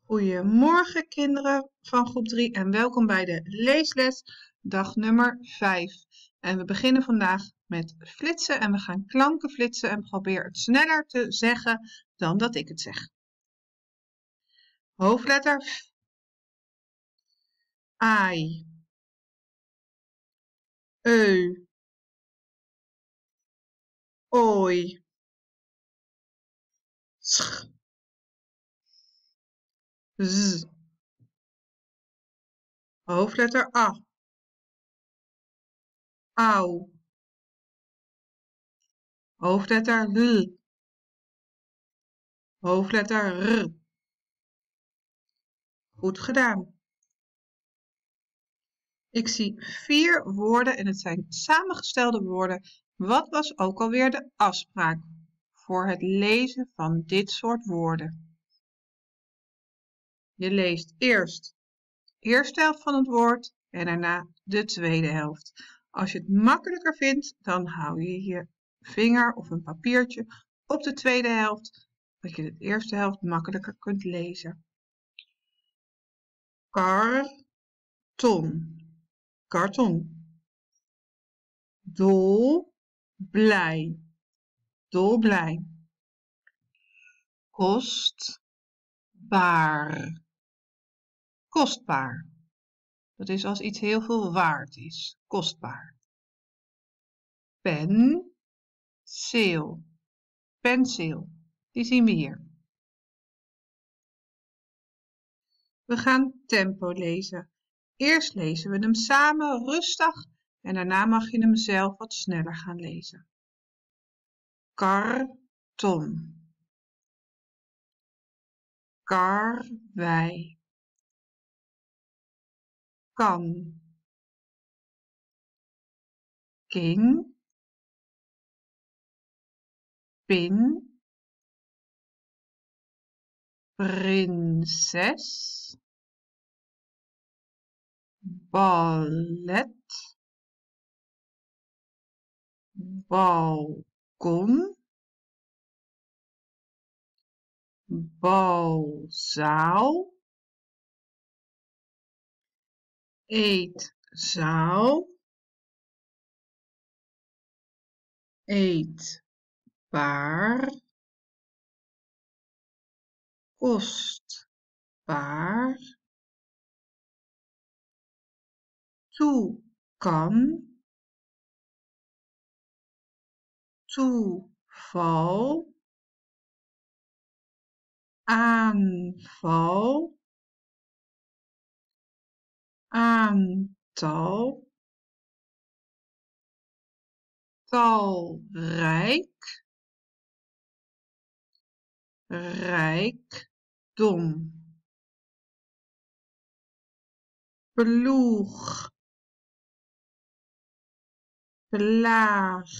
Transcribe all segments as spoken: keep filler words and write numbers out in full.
Goedemorgen kinderen van groep drie en welkom bij de leesles dag nummer vijf. En we beginnen vandaag met flitsen en we gaan klanken flitsen en probeer het sneller te zeggen dan dat ik het zeg. Hoofdletter F. Ai. Eu. Oi. Sch. Z. Hoofdletter A. Au. Hoofdletter L. Hoofdletter R. Goed gedaan. Ik zie vier woorden en het zijn samengestelde woorden. Wat was ook alweer de afspraak voor het lezen van dit soort woorden? Je leest eerst de eerste helft van het woord en daarna de tweede helft. Als je het makkelijker vindt, dan hou je je vinger of een papiertje op de tweede helft, dat je de eerste helft makkelijker kunt lezen. Karton. Karton. Dol, blij. Dolblij. Kostbaar. Kostbaar. Dat is als iets heel veel waard is. Kostbaar. Penseel. Penseel. Die zien we hier. We gaan tempo lezen. Eerst lezen we hem samen rustig en daarna mag je hem zelf wat sneller gaan lezen. Karton. Karwei. Kan. King. Pin. Prinses. Ballet. Balkon. Balzaal. Eetzaal. Eetbaar. Kostbaar. Toekan. Toeval. Aanval. Aantal. Talrijk. Rijkdom. Ploeg. Plaag.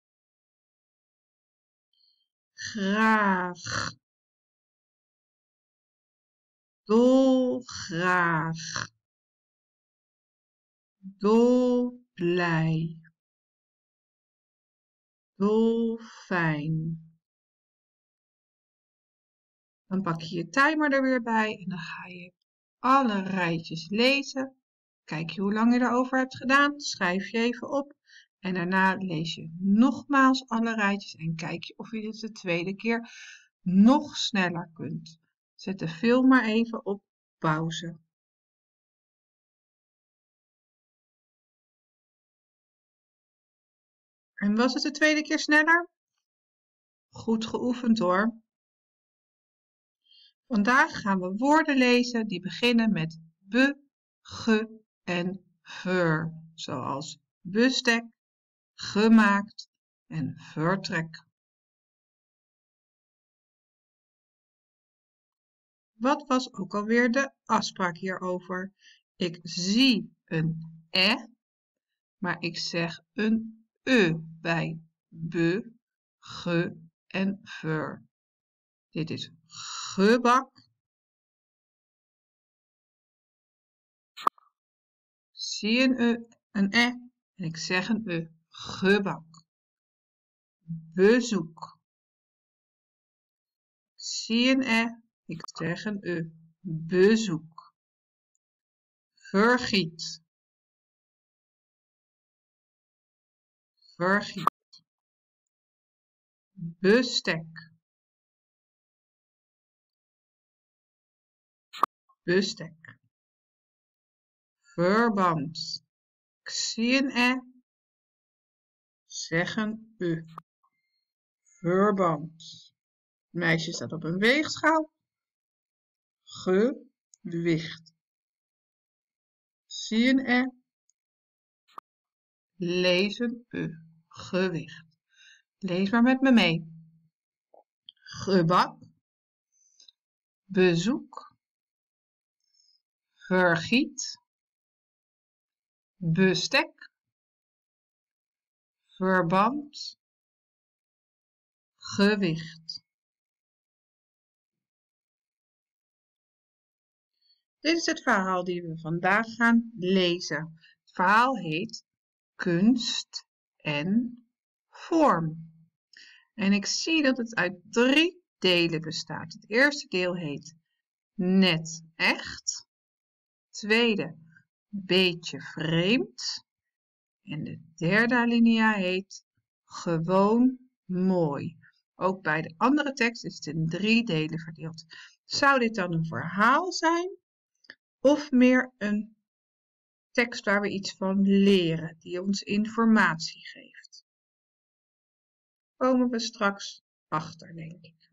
Graag. Dolgraag. Dolblij. Dolfijn. Dan pak je je timer er weer bij en dan ga je alle rijtjes lezen. Kijk je hoe lang je erover hebt gedaan, schrijf je even op. En daarna lees je nogmaals alle rijtjes en kijk je of je dit de tweede keer nog sneller kunt. Zet de film maar even op pauze. En was het de tweede keer sneller? Goed geoefend hoor. Vandaag gaan we woorden lezen die beginnen met be, ge en ver, zoals bestek, gemaakt en vertrek. Wat was ook alweer de afspraak hierover? Ik zie een e, maar ik zeg een e bij be, ge en ver. Dit is gebak. Zie een e, een e en ik zeg een e, gebak. Bezoek. Zie een e, ik zeg een e, bezoek, vergiet, vergiet, bestek, bestek, verband. Ik zie een e, zeg een u. Verband. Het meisje staat op een weegschaal. Gewicht. Zie een e, lees een u. Gewicht. Lees maar met me mee. Gebak, bezoek, vergiet, bestek, verband, gewicht. Dit is het verhaal die we vandaag gaan lezen. Het verhaal heet Kunst en Vorm. En ik zie dat het uit drie delen bestaat. Het eerste deel heet Net echt. Tweede, Beetje vreemd. En de derde alinea heet Gewoon mooi. Ook bij de andere tekst is het in drie delen verdeeld. Zou dit dan een verhaal zijn? Of meer een tekst waar we iets van leren, die ons informatie geeft? Komen we straks achter, denk ik.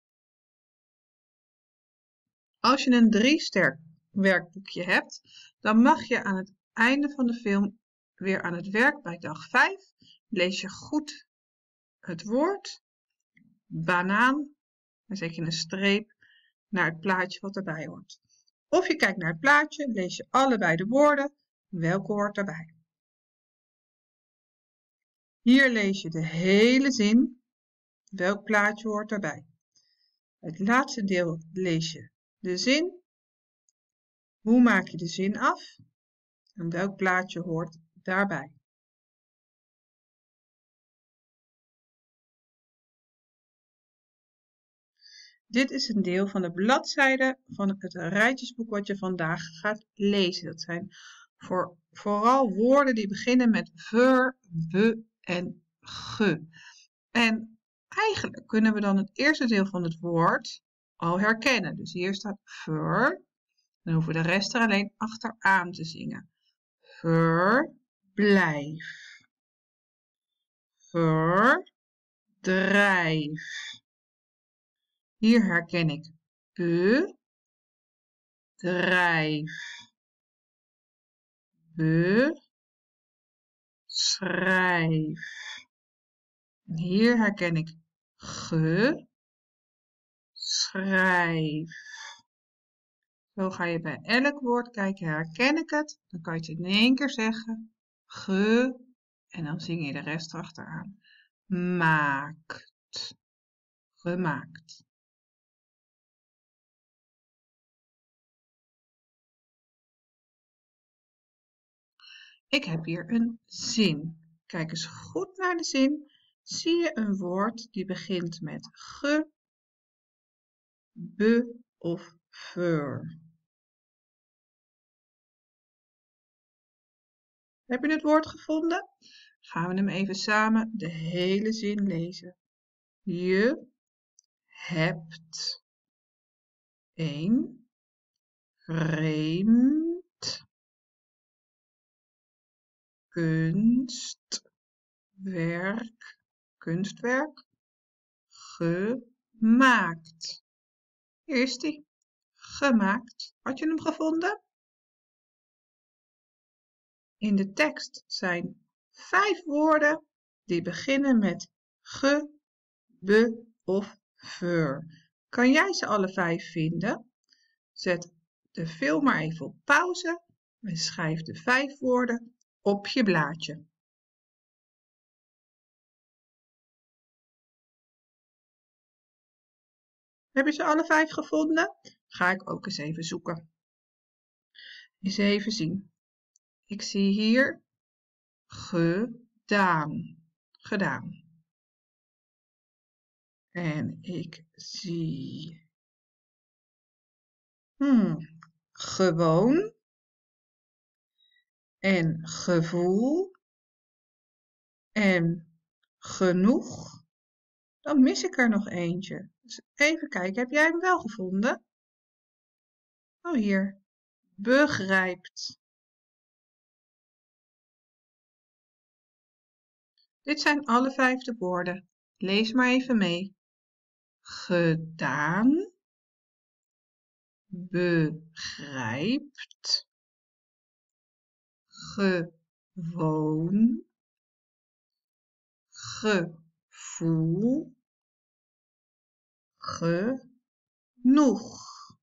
Als je een drie ster werkboekje hebt, dan mag je aan het einde van de film weer aan het werk bij dag vijf. Lees je goed het woord, banaan, dan zet je een streep naar het plaatje wat erbij hoort. Of je kijkt naar het plaatje, lees je allebei de woorden, welke hoort erbij. Hier lees je de hele zin, welk plaatje hoort erbij. Het laatste deel lees je de zin, hoe maak je de zin af en welk plaatje hoort daarbij. Dit is een deel van de bladzijde van het rijtjesboek wat je vandaag gaat lezen. Dat zijn voor, vooral woorden die beginnen met ver, we en ge. En eigenlijk kunnen we dan het eerste deel van het woord al herkennen. Dus hier staat ver. Dan hoeven we de rest er alleen achteraan te zingen. Verblijf. Verdrijf. Hier herken ik bedrijf, beschrijf. En hier herken ik geschrijf. Zo ga je bij elk woord kijken, herken ik het? Dan kan je het in één keer zeggen. Ge, en dan zing je de rest achteraan. Maakt, gemaakt. Ik heb hier een zin. Kijk eens goed naar de zin. Zie je een woord die begint met ge, be of ver? Heb je het woord gevonden? Gaan we hem even samen de hele zin lezen. Je hebt een vreemd kunstwerk, kunstwerk gemaakt. Hier is die. Gemaakt. Had je hem gevonden? In de tekst zijn vijf woorden die beginnen met ge, be of ver. Kan jij ze alle vijf vinden? Zet de film maar even op pauze en schrijf de vijf woorden op je blaadje. Heb je ze alle vijf gevonden? Ga ik ook eens even zoeken. Eens even zien. Ik zie hier gedaan. Gedaan. En ik zie Hmm. Gewoon en gevoel en genoeg. Dan mis ik er nog eentje. Dus even kijken, heb jij hem wel gevonden? Oh, hier. Begrijpt. Dit zijn alle vijf de woorden. Lees maar even mee. Gedaan. Begrijpt. Gewoon. Gevoel. Genoeg.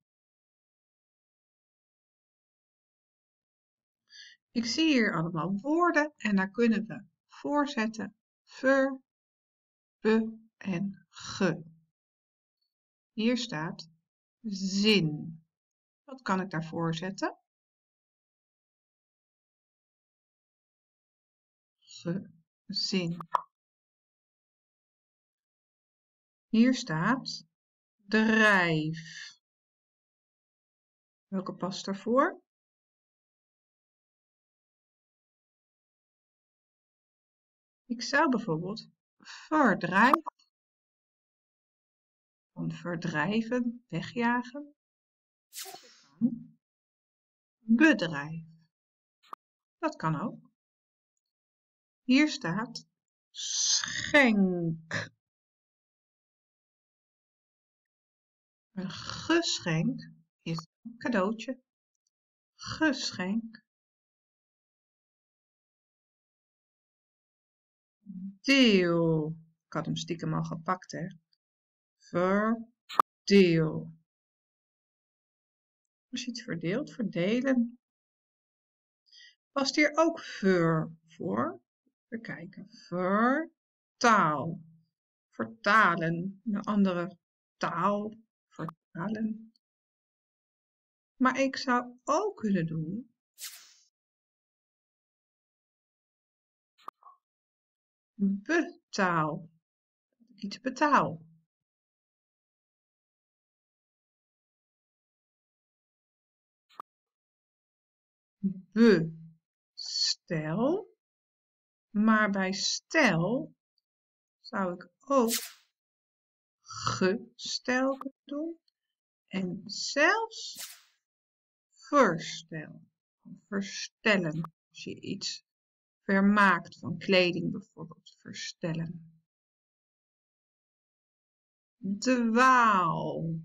Ik zie hier allemaal woorden en daar kunnen we voorzetten ver, be en ge. Hier staat zin. Wat kan ik daarvoor zetten? Gezin. Hier staat drijf. Welke past daarvoor? Ik zou bijvoorbeeld verdrijf, van verdrijven, wegjagen. Bedrijf. Dat kan ook. Hier staat schenk. Een geschenk is een cadeautje. Geschenk. Deel. Ik had hem stiekem al gepakt, hè. Verdeel. Als je het verdeelt, verdelen. Past hier ook ver voor? Even kijken. Vertaal. Vertalen. Een andere taal. Vertalen. Maar ik zou ook kunnen doen. Betaal. Dat ik iets betaal. Bestel. Maar bij stel zou ik ook gestel kunnen doen. En zelfs verstel. Verstellen. Als je iets vermaakt van kleding bijvoorbeeld. Verstellen. Dwaal.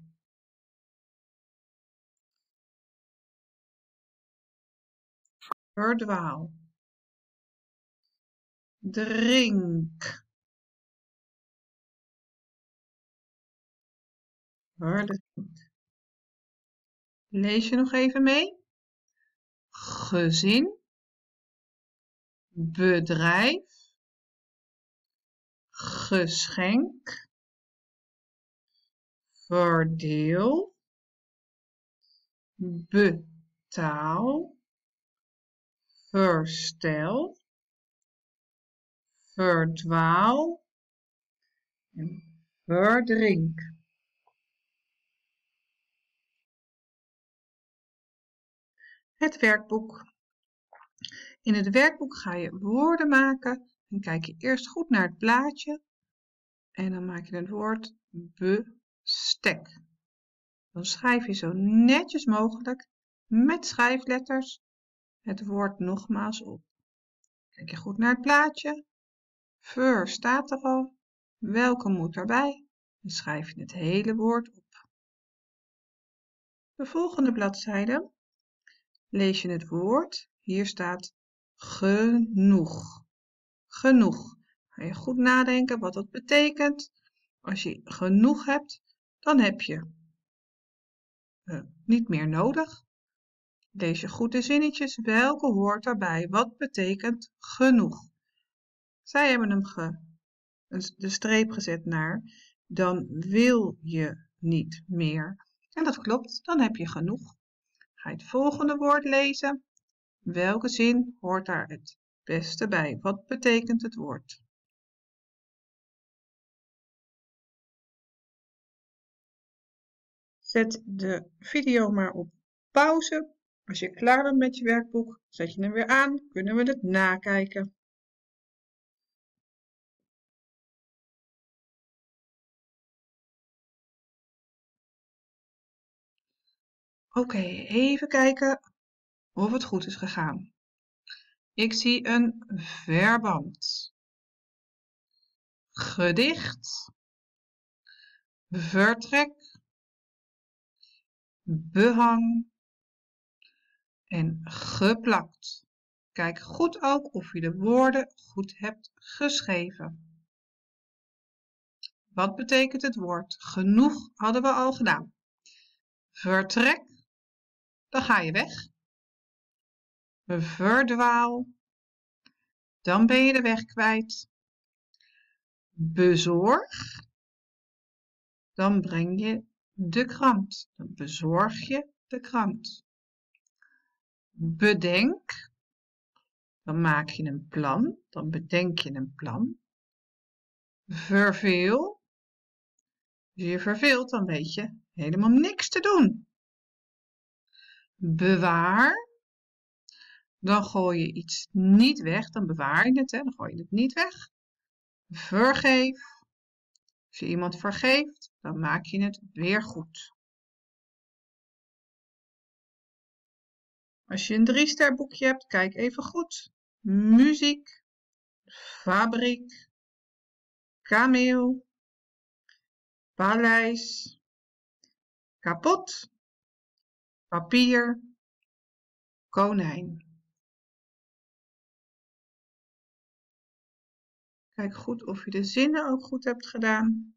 Verdwaal. Drink. Verdrink. Lees je nog even mee? Gezin. Bedrijf. Geschenk. Verdeel. Betaal. Verstel. Verdwaal. En verdrink. Het werkboek. In het werkboek ga je woorden maken en kijk je eerst goed naar het plaatje en dan maak je het woord bestek. Dan schrijf je zo netjes mogelijk met schrijfletters het woord nogmaals op. Kijk je goed naar het plaatje. Ver staat er al. Welke moet erbij? Dan schrijf je het hele woord op. De volgende bladzijde lees je het woord. Hier staat genoeg. Genoeg. Ga je goed nadenken wat dat betekent. Als je genoeg hebt, dan heb je uh, niet meer nodig. Lees je goed de zinnetjes. Welke hoort daarbij? Wat betekent genoeg? Zij hebben hem ge, de streep gezet naar dan wil je niet meer. En dat klopt, dan heb je genoeg. Ga je het volgende woord lezen. Welke zin hoort daar het beste bij? Wat betekent het woord? Zet de video maar op pauze. Als je klaar bent met je werkboek, zet je hem weer aan, kunnen we het nakijken. Oké, okay, even kijken of het goed is gegaan. Ik zie een verband. Gedicht. Vertrek. Behang. En geplakt. Kijk goed ook of je de woorden goed hebt geschreven. Wat betekent het woord? Genoeg hadden we al gedaan. Vertrek, dan ga je weg. Verdwaal, dan ben je de weg kwijt. Bezorg, dan breng je de krant. Dan bezorg je de krant. Bedenk, dan maak je een plan. Dan bedenk je een plan. Verveel, als je je verveelt, dan weet je helemaal niks te doen. Bewaar, dan gooi je iets niet weg, dan bewaar je het, hè? Dan gooi je het niet weg. Vergeef, als je iemand vergeeft, dan maak je het weer goed. Als je een drie-ster boekje hebt, kijk even goed. Muziek, fabriek, kameel, paleis, kapot, papier, konijn. Kijk goed of je de zinnen ook goed hebt gedaan.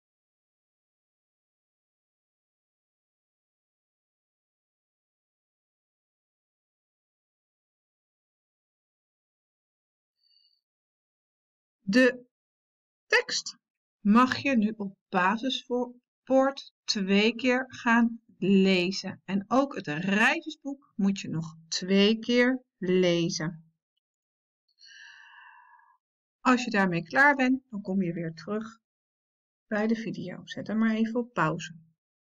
De tekst mag je nu op basispoort twee keer gaan lezen. En ook het rijtjesboek moet je nog twee keer lezen. Als je daarmee klaar bent, dan kom je weer terug bij de video. Zet hem maar even op pauze.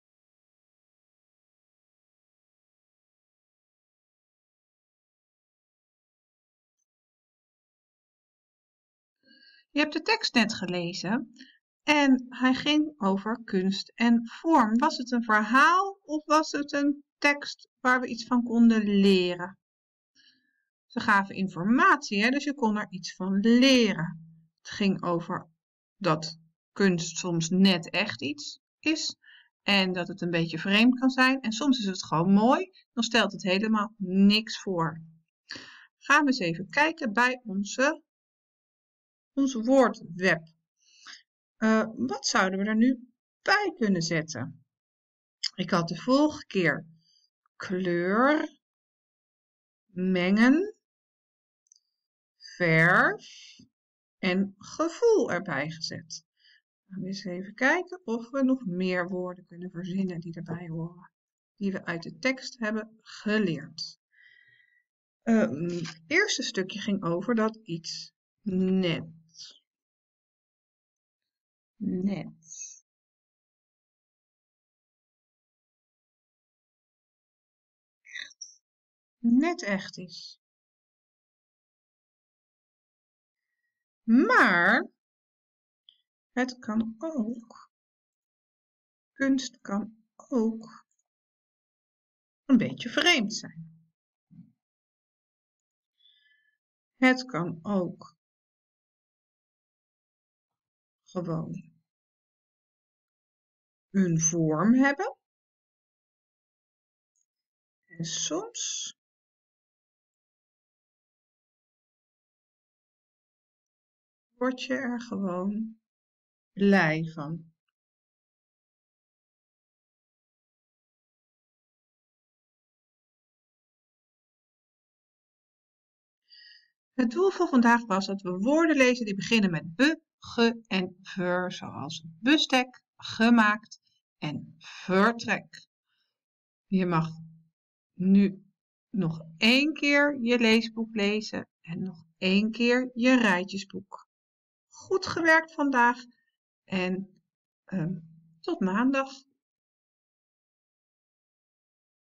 Je hebt de tekst net gelezen en hij ging over kunst en vorm. Was het een verhaal of was het een tekst waar we iets van konden leren? Ze gaven informatie, hè, dus je kon er iets van leren. Het ging over dat kunst soms net echt iets is en dat het een beetje vreemd kan zijn. En soms is het gewoon mooi, dan stelt het helemaal niks voor. Gaan we eens even kijken bij onze, ons woordweb. Uh, wat zouden we er nu bij kunnen zetten? Ik had de vorige keer kleur, mengen, verf en gevoel erbij gezet. Gaan we eens even kijken of we nog meer woorden kunnen verzinnen die erbij horen. Die we uit de tekst hebben geleerd. Uh, het eerste stukje ging over dat iets net. Net. Echt. Net echt is. Maar het kan ook, kunst kan ook een beetje vreemd zijn. Het kan ook gewoon een vorm hebben. En soms word je er gewoon blij van. Het doel van vandaag was dat we woorden lezen die beginnen met be, ge en ver, zoals bestek, gemaakt en vertrek. Je mag nu nog één keer je leesboek lezen en nog één keer je rijtjesboek. Goed gewerkt vandaag en uh, tot maandag.